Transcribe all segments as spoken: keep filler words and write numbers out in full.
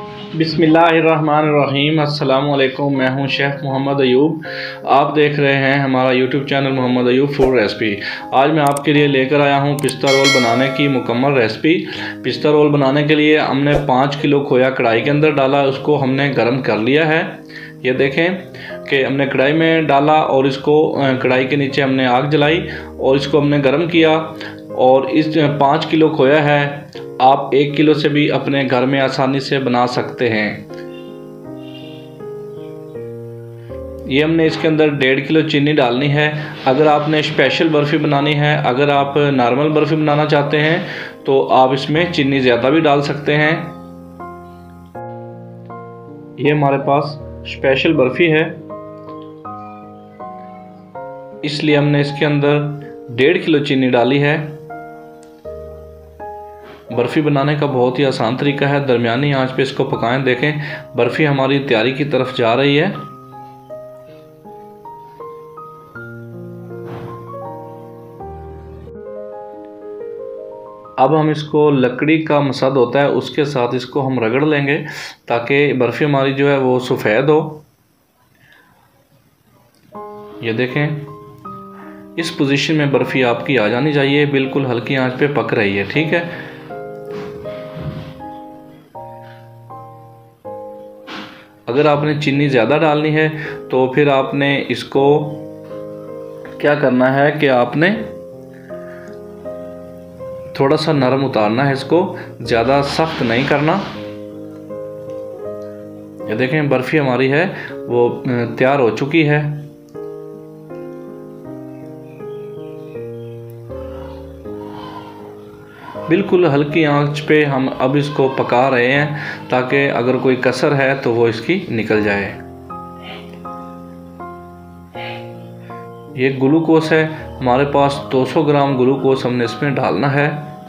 बिस्मिल्लाहिर्रहमानिर्रहीम। अस्सलामुअलैकुम। मैं हूं शेफ़ मोहम्मद अयूब। आप देख रहे हैं हमारा YouTube channel Mohammad Ayub food recipe. आज मैं आपके लिए लेकर आया हूं पिस्ता रोल बनाने की मुकम्मल रेसिपी। पिस्ता रोल बनाने के लिए हमने पाँच किलो खोया कढ़ाई के अंदर डाला, उसको हमने गर्म कर लिया है। ये देखें कि हमने कढ़ाई में डाला और इसको कढ़ाई के नीचे हमने आग जलाई और इसको हमने गर्म किया। और इस पाँच किलो खोया है, आप एक किलो से भी अपने घर में आसानी से बना सकते हैं। ये हमने इसके अंदर डेढ़ किलो चीनी डालनी है। अगर आपने स्पेशल बर्फ़ी बनानी है, अगर आप नॉर्मल बर्फ़ी बनाना चाहते हैं तो आप इसमें चीनी ज़्यादा भी डाल सकते हैं। ये हमारे पास स्पेशल बर्फ़ी है, इसलिए हमने इसके अंदर डेढ़ किलो चीनी डाली है। बर्फ़ी बनाने का बहुत ही आसान तरीका है, दरमियानी आंच पे इसको पकाएं। देखें बर्फ़ी हमारी तैयारी की तरफ जा रही है। अब हम इसको लकड़ी का मसद होता है उसके साथ इसको हम रगड़ लेंगे ताकि बर्फ़ी हमारी जो है वो सफ़ेद हो। ये देखें इस पोजीशन में बर्फ़ी आपकी आ जानी चाहिए, बिल्कुल हल्की आंच पे पक रही है। ठीक है, अगर आपने चीनी ज़्यादा डालनी है तो फिर आपने इसको क्या करना है कि आपने थोड़ा सा नरम उतारना है, इसको ज़्यादा सख्त नहीं करना। ये देखें बर्फ़ी हमारी है वो तैयार हो चुकी है। बिल्कुल हल्की आंच पे हम अब इसको पका रहे हैं ताकि अगर कोई कसर है तो वो इसकी निकल जाए। ये ग्लूकोस है हमारे पास, दो सौ ग्राम ग्लूकोस हमने इसमें डालना है।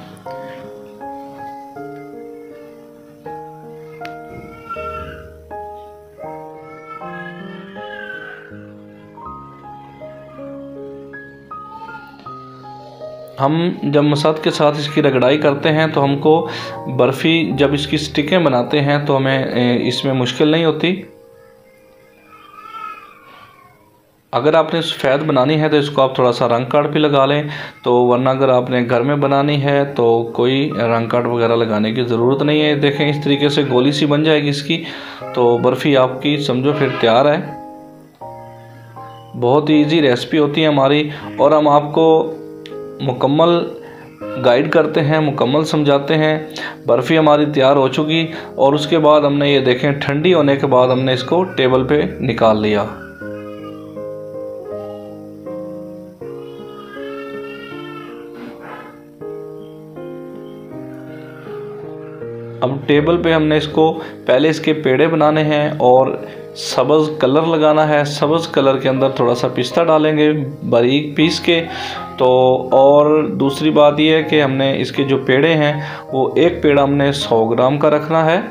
हम जब मसाद के साथ इसकी रगड़ाई करते हैं तो हमको बर्फ़ी जब इसकी स्टिकें बनाते हैं तो हमें इसमें मुश्किल नहीं होती। अगर आपने सफ़ेद बनानी है तो इसको आप थोड़ा सा रंग कार्ड भी लगा लें, तो वरना अगर आपने घर में बनानी है तो कोई रंग कार्ड वगैरह लगाने की ज़रूरत नहीं है। देखें इस तरीके से गोली सी बन जाएगी इसकी, तो बर्फ़ी आपकी समझो फिर तैयार है। बहुत ही ईजी रेसिपी होती है हमारी और हम आपको मुकम्मल गाइड करते हैं, मुकम्मल समझाते हैं। बर्फ़ी हमारी तैयार हो चुकी और उसके बाद हमने ये देखें ठंडी होने के बाद हमने इसको टेबल पे निकाल लिया। अब टेबल पे हमने इसको पहले इसके पेड़े बनाने हैं और सब्ज़ कलर लगाना है। सब्ज़ कलर के अंदर थोड़ा सा पिस्ता डालेंगे बारीक पीस के। तो और दूसरी बात यह है कि हमने इसके जो पेड़े हैं वो एक पेड़ा हमने सौ ग्राम का रखना है।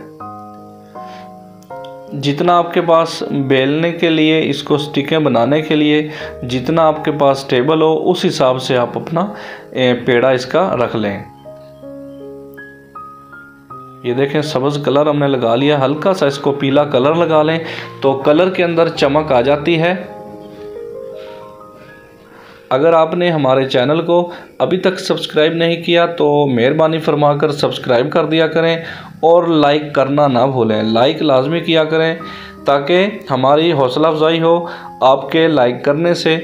जितना आपके पास बेलने के लिए, इसको स्टिकें बनाने के लिए जितना आपके पास टेबल हो उस हिसाब से आप अपना पेड़ा इसका रख लें। ये देखें सब्ज़ कलर हमने लगा लिया, हल्का सा इसको पीला कलर लगा लें तो कलर के अंदर चमक आ जाती है। अगर आपने हमारे चैनल को अभी तक सब्सक्राइब नहीं किया तो मेहरबानी फरमाकर सब्सक्राइब कर दिया करें और लाइक करना ना भूलें। लाइक लाजमी किया करें ताकि हमारी हौसला अफजाई हो आपके लाइक करने से।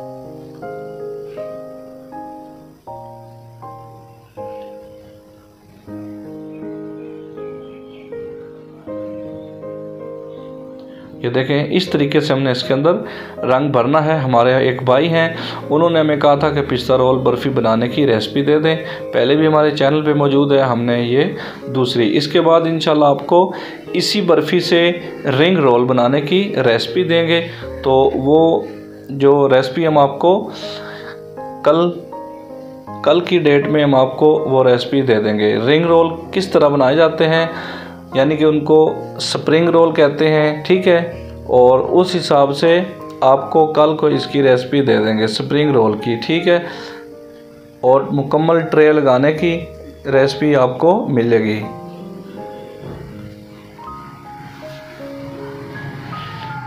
ये देखें इस तरीके से हमने इसके अंदर रंग भरना है। हमारे एक भाई हैं, उन्होंने हमें कहा था कि पिस्ता रोल बर्फ़ी बनाने की रेसिपी दे दें। पहले भी हमारे चैनल पे मौजूद है, हमने ये दूसरी। इसके बाद इंशाल्लाह आपको इसी बर्फ़ी से रिंग रोल बनाने की रेसिपी देंगे। तो वो जो रेसिपी हम आपको कल कल की डेट में हम आपको वो रेसिपी दे देंगे। रिंग रोल किस तरह बनाए जाते हैं, यानी कि उनको स्प्रिंग रोल कहते हैं। ठीक है, और उस हिसाब से आपको कल को इसकी रेसिपी दे देंगे स्प्रिंग रोल की। ठीक है, और मुकम्मल ट्रे लगाने की रेसिपी आपको मिलेगी।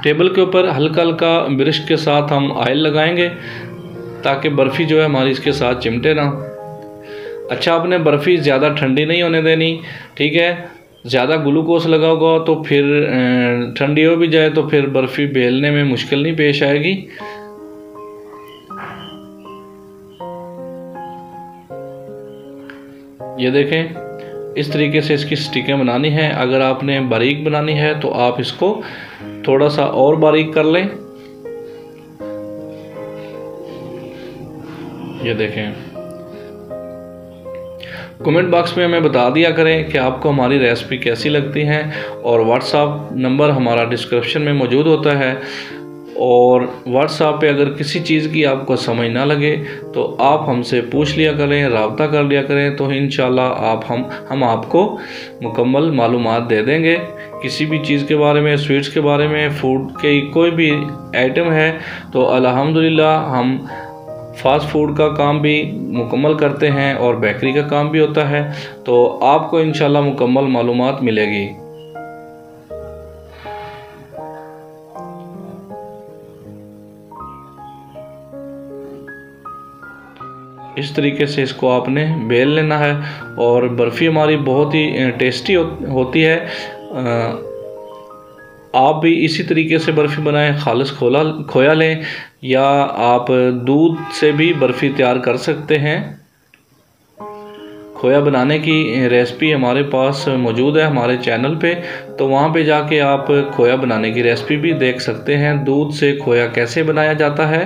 टेबल के ऊपर हल्का हल्का ब्रश के साथ हम ऑयल लगाएंगे ताकि बर्फ़ी जो है हमारी इसके साथ चिमटे ना। अच्छा, आपने बर्फ़ी ज़्यादा ठंडी नहीं होने देनी, ठीक है। ज़्यादा ग्लूकोज लगा होगा तो फिर ठंडी हो भी जाए तो फिर बर्फ़ी बेलने में मुश्किल नहीं पेश आएगी। ये देखें, इस तरीके से इसकी स्टिकें बनानी है। अगर आपने बारीक बनानी है तो आप इसको थोड़ा सा और बारीक कर लें। ये देखें, कमेंट बॉक्स में हमें बता दिया करें कि आपको हमारी रेसिपी कैसी लगती है, और व्हाट्सएप नंबर हमारा डिस्क्रिप्शन में मौजूद होता है। और व्हाट्सएप पे अगर किसी चीज़ की आपको समझ ना लगे तो आप हमसे पूछ लिया करें, रब्ता कर लिया करें, तो इंशाल्लाह आप हम हम आपको मुकम्मल मालूमात दे देंगे किसी भी चीज़ के बारे में, स्वीट्स के बारे में, फूड के कोई भी आइटम है। तो अल्हम्दुलिल्लाह हम फास्ट फूड का काम भी मुकम्मल करते हैं और बेकरी का काम भी होता है, तो आपको इंशाल्लाह मुकम्मल मालूमात मिलेगी। इस तरीके से इसको आपने बेल लेना है, और बर्फ़ी हमारी बहुत ही टेस्टी हो, होती है। आप भी इसी तरीके से बर्फ़ी बनाएं, खालिस खोला खोया लें, या आप दूध से भी बर्फ़ी तैयार कर सकते हैं। खोया बनाने की रेसिपी हमारे पास मौजूद है हमारे चैनल पे, तो वहाँ पे जाके आप खोया बनाने की रेसिपी भी देख सकते हैं, दूध से खोया कैसे बनाया जाता है।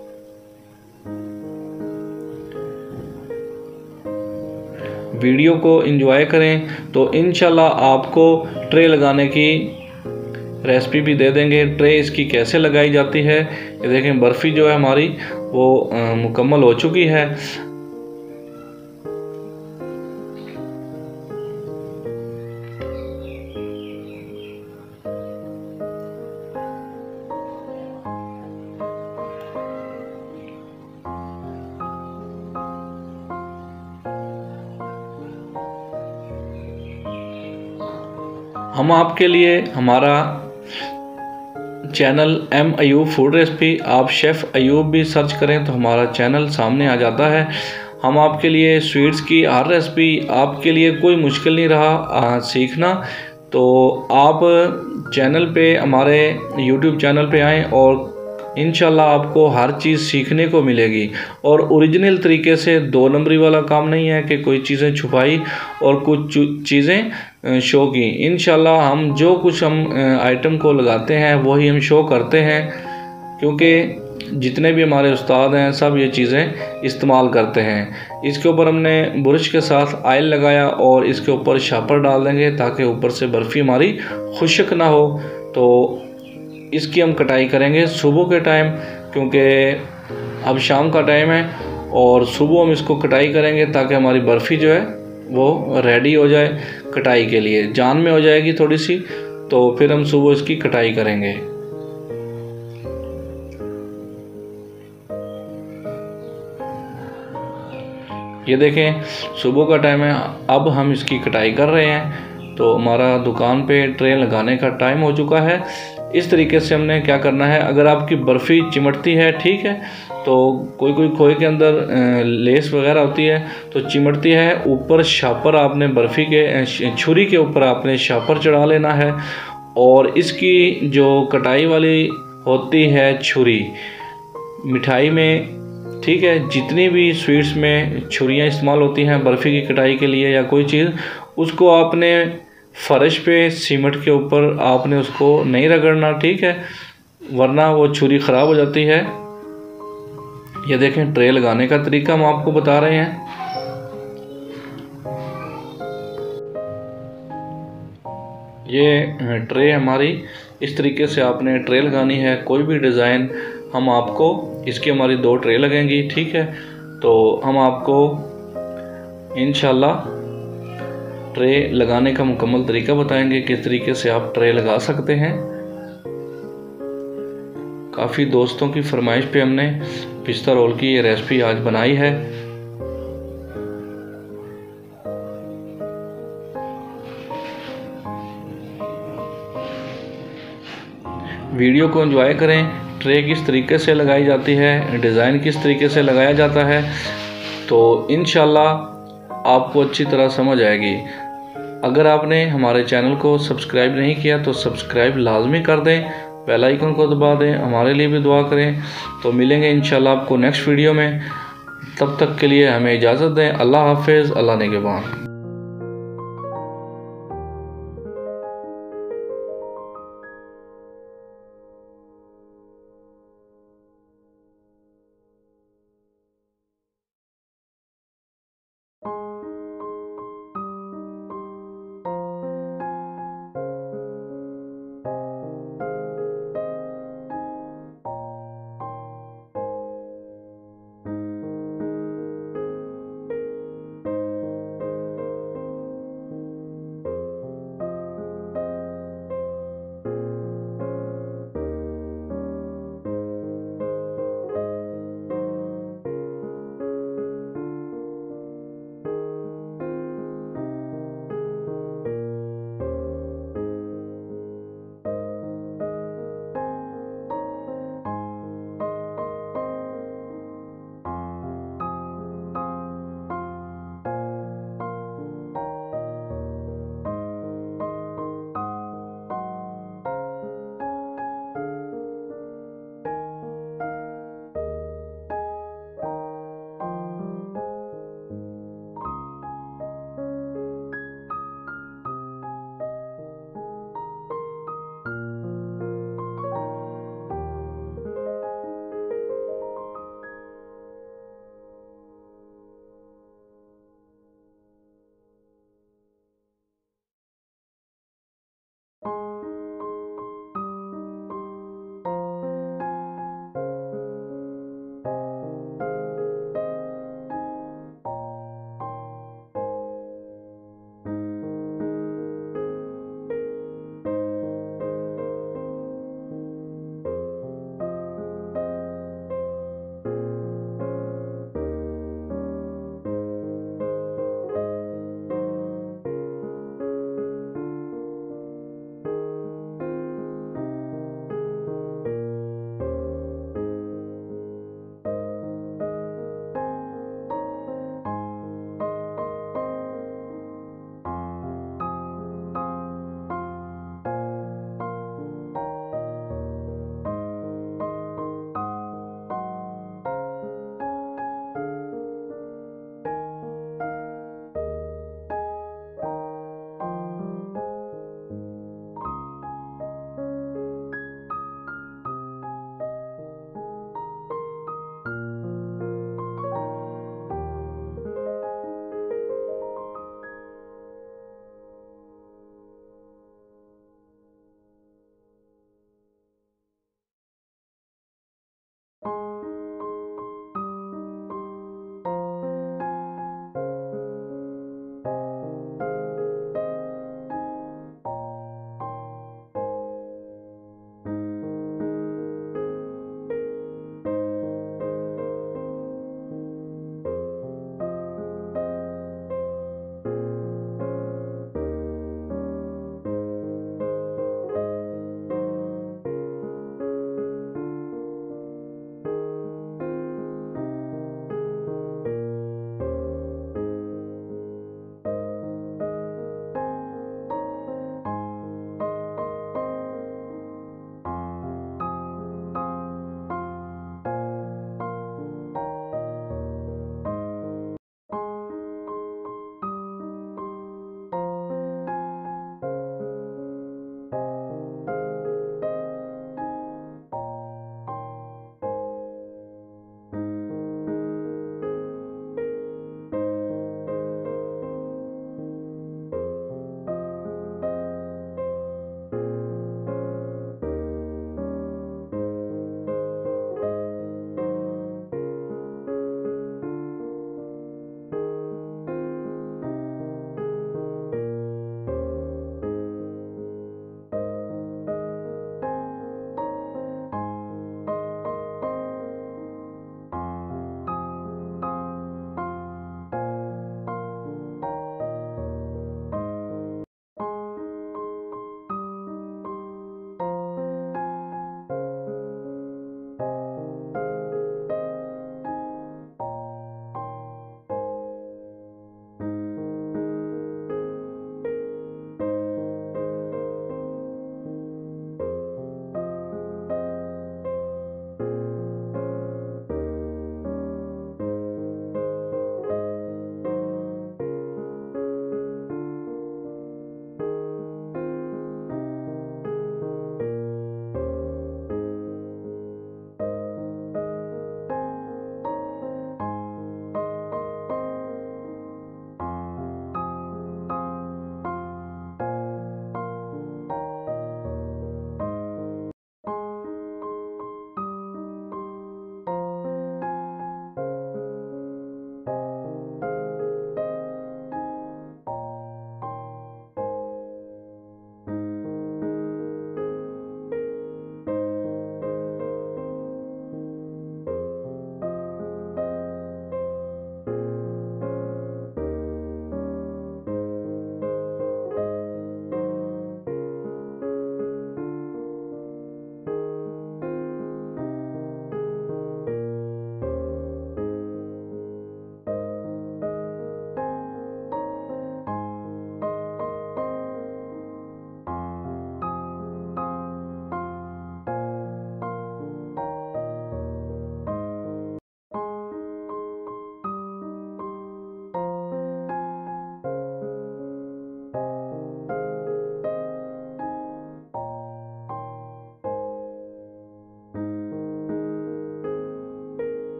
वीडियो को एंजॉय करें तो इंशाल्लाह आपको ट्रे लगाने की रेसिपी भी दे देंगे। ट्रे इसकी कैसे लगाई जाती है, ये देखें, बर्फ़ी जो है हमारी वो मुकम्मल हो चुकी है। हम आपके लिए हमारा channel M Ayub food recipe, आप शेफ़ अयूब भी सर्च करें तो हमारा चैनल सामने आ जाता है। हम आपके लिए स्वीट्स की हर रेसिपी, आपके लिए कोई मुश्किल नहीं रहा आ, सीखना। तो आप चैनल पे, हमारे यूट्यूब चैनल पे आएँ और इंशाल्लाह आपको हर चीज़ सीखने को मिलेगी। और ओरिजिनल तरीके से, दो नंबरी वाला काम नहीं है कि कोई चीज़ें छुपाई और कुछ चीज़ें शो की। इंशाल्लाह हम जो कुछ हम आइटम को लगाते हैं वही हम शो करते हैं, क्योंकि जितने भी हमारे उस्ताद हैं सब ये चीज़ें इस्तेमाल करते हैं। इसके ऊपर हमने बुरश के साथ ऑयल लगाया और इसके ऊपर शापर डाल देंगे ताकि ऊपर से बर्फ़ी हमारी खुश्क ना हो। तो इसकी हम कटाई करेंगे सुबह के टाइम, क्योंकि अब शाम का टाइम है, और सुबह हम इसको कटाई करेंगे ताकि हमारी बर्फ़ी जो है वो रेडी हो जाए कटाई के लिए। जान में हो जाएगी थोड़ी सी, तो फिर हम सुबह इसकी कटाई करेंगे। ये देखें, सुबह का टाइम है, अब हम इसकी कटाई कर रहे हैं। तो हमारा दुकान पे ट्रे लगाने का टाइम हो चुका है। इस तरीके से हमने क्या करना है, अगर आपकी बर्फ़ी चिमटती है, ठीक है, तो कोई कोई खोए के अंदर लेस वगैरह होती है तो चिमटती है, ऊपर शापर आपने बर्फ़ी के छुरी के ऊपर आपने शापर चढ़ा लेना है। और इसकी जो कटाई वाली होती है छुरी, मिठाई में, ठीक है, जितनी भी स्वीट्स में छुरियाँ इस्तेमाल होती हैं बर्फ़ी की कटाई के लिए या कोई चीज़, उसको आपने फर्श पे सीमेंट के ऊपर आपने उसको नहीं रगड़ना, ठीक है, वरना वो छुरी ख़राब हो जाती है। ये देखें, ट्रे लगाने का तरीका हम आपको बता रहे हैं। ये ट्रे हमारी इस तरीके से आपने ट्रे लगानी है। कोई भी डिज़ाइन हम आपको, इसकी हमारी दो ट्रे लगेंगी, ठीक है। तो हम आपको इंशाल्लाह ट्रे लगाने का मुकम्मल तरीका बताएंगे, किस तरीके से आप ट्रे लगा सकते हैं। काफ़ी दोस्तों की फरमाइश पे हमने पिस्ता रोल की ये रेसिपी आज बनाई है। वीडियो को एंजॉय करें। ट्रे किस तरीके से लगाई जाती है, डिज़ाइन किस तरीके से लगाया जाता है, तो इंशाल्लाह आपको अच्छी तरह समझ आएगी। अगर आपने हमारे चैनल को सब्सक्राइब नहीं किया तो सब्सक्राइब लाजमी कर दें, बेल आइकन को दबा दें, हमारे लिए भी दुआ करें। तो मिलेंगे इंशाल्लाह आपको नेक्स्ट वीडियो में। तब तक के लिए हमें इजाज़त दें। अल्लाह हाफिज़, अल्लाह निगहबान।